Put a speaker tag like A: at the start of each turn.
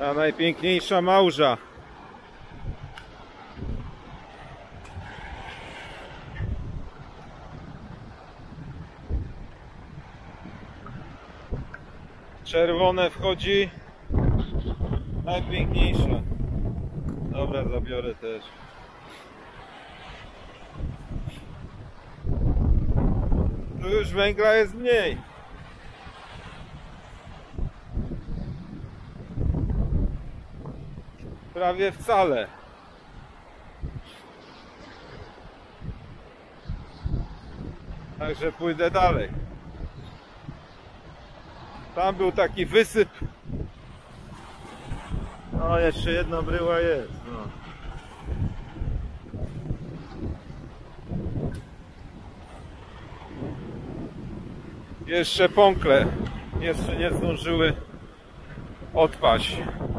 A: Ta najpiękniejsza małża. Czerwone wchodzi. Najpiękniejsza. Dobra, zabiorę też. Tu już węgla jest mniej. Prawie wcale. Także pójdę dalej. Tam był taki wysyp. No, jeszcze jedna bryła jest. No. Jeszcze pąkle jeszcze nie zdążyły odpaść.